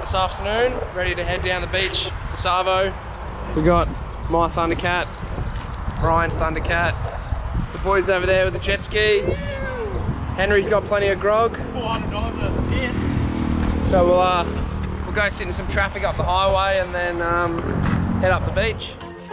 this afternoon, ready to head down the beach to Savo. We got my Thundercat, Brian's Thundercat, the boys over there with the jet ski. Henry's got plenty of grog. $400 worth of piss. So we'll go sit in some traffic up the highway and then head up the beach.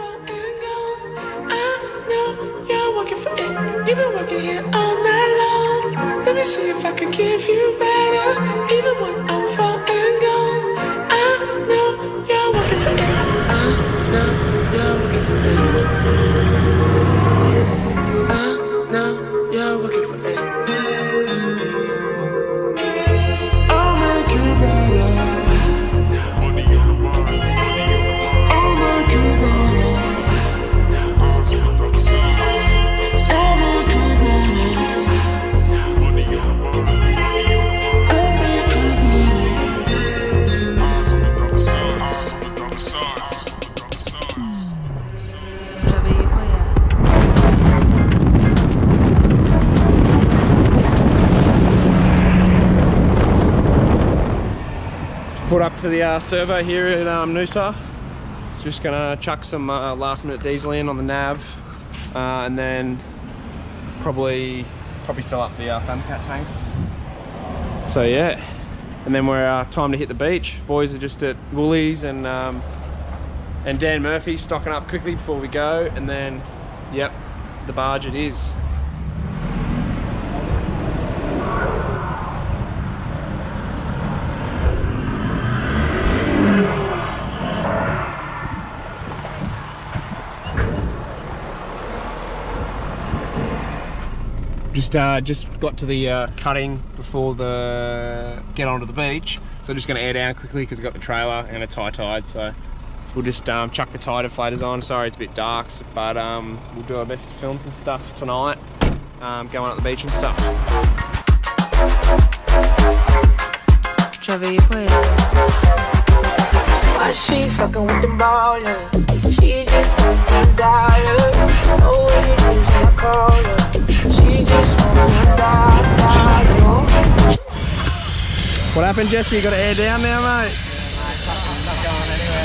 You're working for it. You've been working here all night long. Let me see if I can give you better. Even when I'm falling gone. I know you're working for it. I know you're working for it. I know you're working for it. I'll make you better. Money on the mind. I'll make you better. Put up to the servo here at Noosa. It's just gonna chuck some last minute diesel in on the nav and then probably fill up the Thundercat tanks. So yeah, and then we're time to hit the beach. Boys are just at Woolies and Dan Murphy stocking up quickly before we go, and then yep, the barge it is. Just got to the cutting before get onto the beach, so just going to air down quickly because I've got the trailer and a tie tide, so we'll just chuck the tide inflators on. Sorry it's a bit dark, but we'll do our best to film some stuff tonight, going up the beach and stuff. Why she fucking with them ballin'? She just wants them dollars. Oh, when you lose when I call her. She just wants them dollars. What happened, Jesse? You got to air down now, mate? Not going anywhere,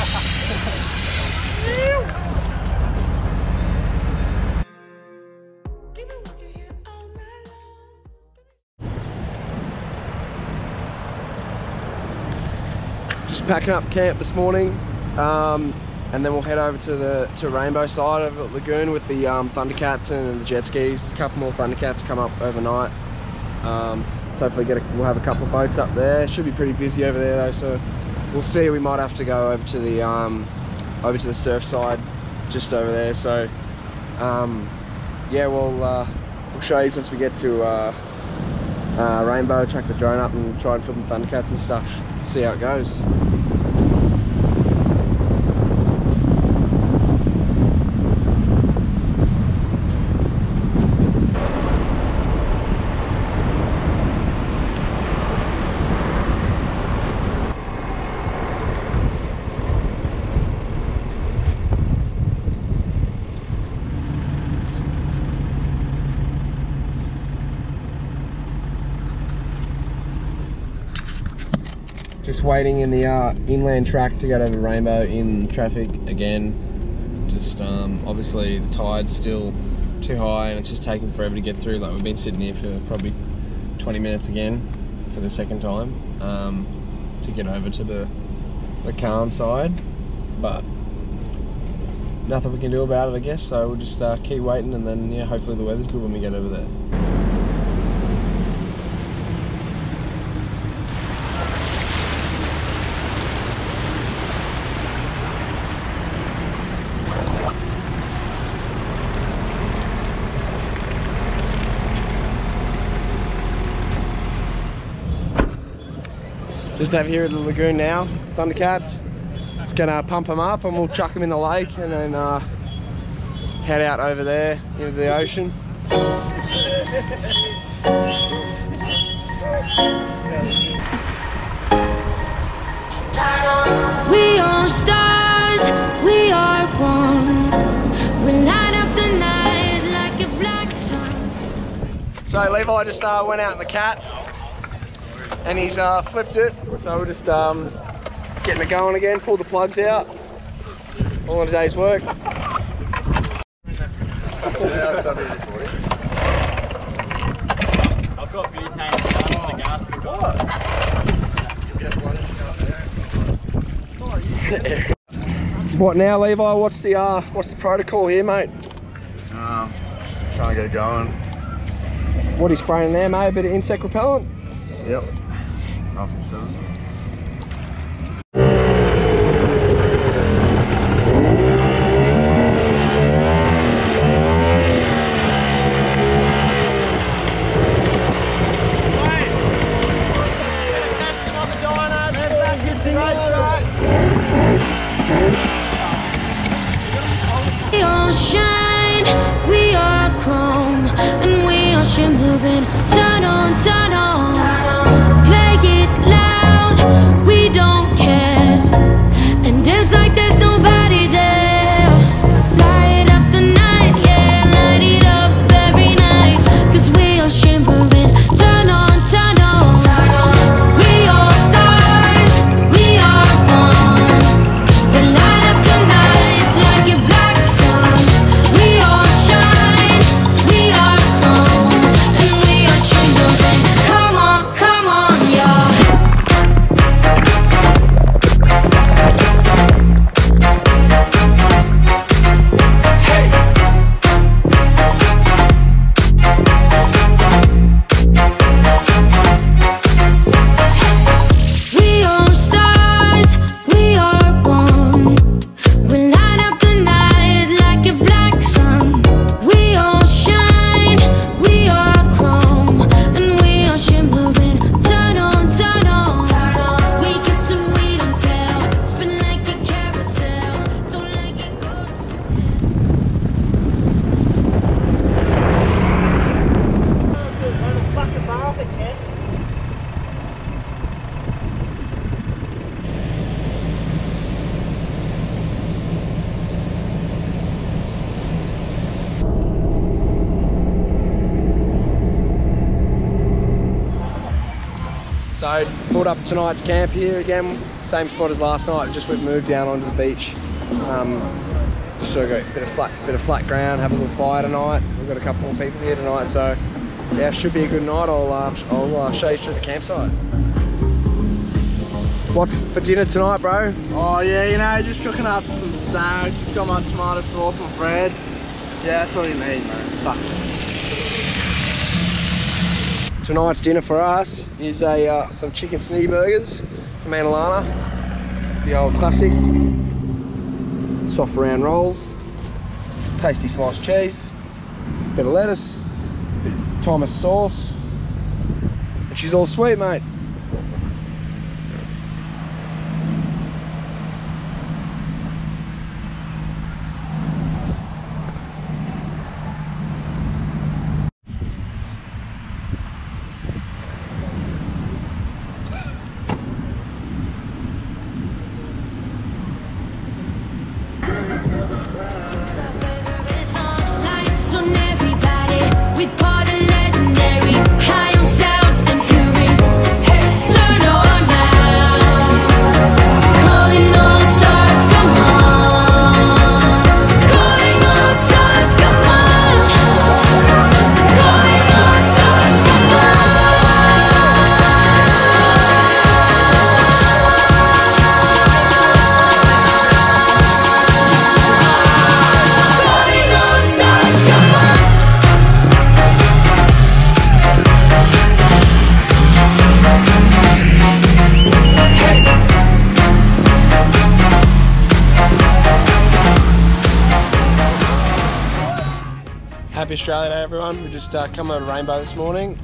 Just packing up camp this morning, and then we'll head over to Rainbow side of the lagoon with the Thundercats and the jet skis. A couple more Thundercats come up overnight. Hopefully we'll have a couple of boats up there. Should be pretty busy over there though, so we'll see. We might have to go over to the surf side, just over there. So yeah, we'll show you once we get to Rainbow. Chuck the drone up and try and film the Thundercats and stuff. See how it goes. Just waiting in the inland track to get over Rainbow in traffic again. Just obviously the tide's still too high and it's just taking forever to get through. Like, we've been sitting here for probably 20 minutes again for the second time to get over to the calm side, but nothing we can do about it, I guess. So we'll just keep waiting, and then yeah, hopefully the weather's good when we get over there. Just over here at the lagoon now, Thundercats. Just gonna pump them up and we'll chuck them in the lake and then head out over there into the ocean. We are stars, we are one. We light up the night like a black sun. So Levi just went out in the cat and he's flipped it. So we're just getting it going again. Pulled the plugs out. All in a day's work. I've got butane on the gas. What now, Levi? What's the protocol here, mate? Trying to get it going. What are you spraying there, mate? A bit of insect repellent? Yep. Nothing still. We all shine, we are chrome, and we are shit moving. Turn on, turn on. Play it loud, we don't care. And it's like there's nobody there. Light up the night, yeah, light it up every night. Cause we are shit moving. Turn on, turn on. We are stars, we are one. We light up the night like a black sun. We all shine, we are chrome, and we are shit moving. Come on, y'all. We are stars, we are one. We light up the night like a black sun. We all shine, we are chrome, and we are shit moving. Turn on, turn on. We kiss and we don't tell. Spin like a carousel. Don't like it go So pulled up tonight's camp here again, same spot as last night. Just we've moved down onto the beach. Just sort of got a bit of flat ground. Have a little fire tonight. We've got a couple more people here tonight, so yeah, should be a good night. I'll show you through the campsite. What's for dinner tonight, bro? Oh yeah, you know, just cooking up some stag. Just got my tomato sauce and bread. Yeah, that's all you need, man. Fuck. Tonight's dinner for us is some chicken snitty burgers from Alma, the old classic. Soft round rolls, tasty sliced cheese, bit of lettuce, bit of Thomas sauce, and she's all sweet, mate. lights on everybody. We party legendary, high on sound and fury. Turn on now, calling all stars, come on. Calling all stars, come on. Calling all stars, come on. Calling all stars, come on. Happy Australia Day, everyone. We just come over to Rainbow this morning.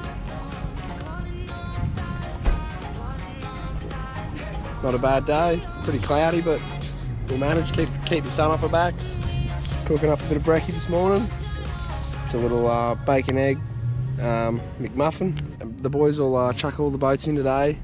Not a bad day. Pretty cloudy, but we'll manage to keep the sun off our backs. Cooking up a bit of brekkie this morning. It's a little bacon egg McMuffin. The boys will chuck all the boats in today.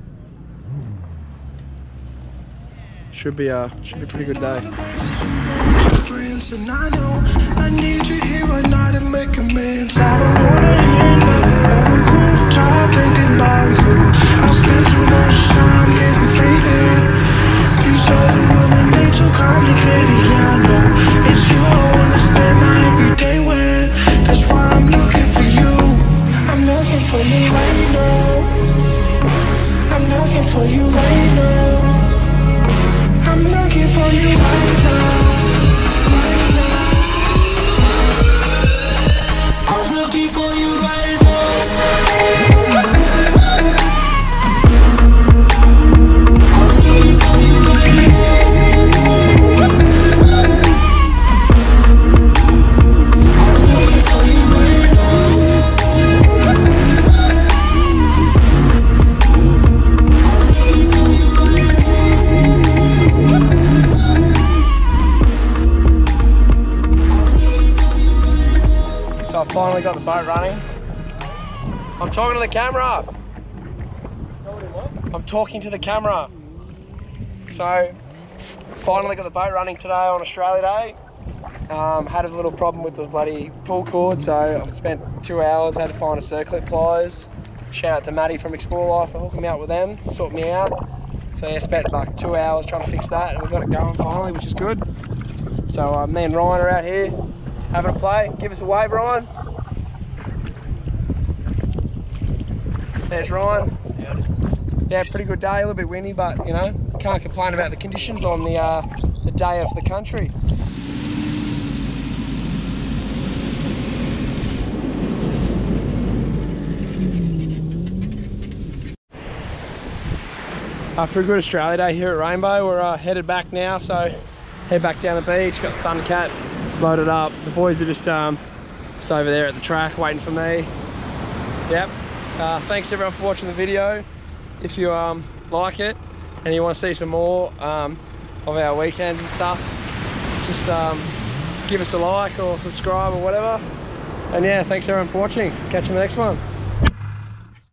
Should be a pretty good day. Friends, and I know I need you here right now to make amends. I don't wanna end up on the rooftop thinking about you. I spend too much time getting faded. These other women, they too complicated. Yeah, I know it's you I wanna spend my everyday with. That's why I'm looking for you. I'm looking for you right now. I'm looking for you right now. I'm looking for you right now. Right now. I'm looking for you right now. I'm looking for you right now. I'm looking for you right now. So I finally got the boat running. I'm talking to the camera. I'm talking to the camera. So finally got the boat running today on Australia Day. Had a little problem with the bloody pull cord, so I've spent 2 hours, had to find a circlip pliers. Shout out to Maddie from Explore Life for hooking me up with them, sort me out. So yeah, spent like 2 hours trying to fix that, and we got it going finally, which is good. So me and Ryan are out here having a play. Give us a wave, Ryan. There's Ryan. Yeah, pretty good day, a little bit windy, but you know, can't complain about the conditions on the day of the country. After a good Australia Day here at Rainbow, we're headed back now, so head back down the beach, got the Thundercat loaded up. The boys are just over there at the track waiting for me. Yep. Thanks everyone for watching the video. If you like it and you want to see some more of our weekends and stuff, just give us a like or subscribe or whatever. And yeah, thanks everyone for watching. Catch you in the next one.